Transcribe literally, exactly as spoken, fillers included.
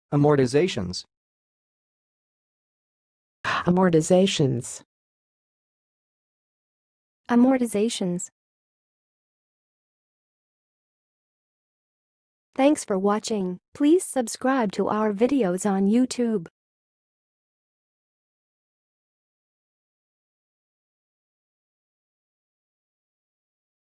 Amortizations. Amortizations. Amortizations. Thanks for watching. Please subscribe to our videos on YouTube.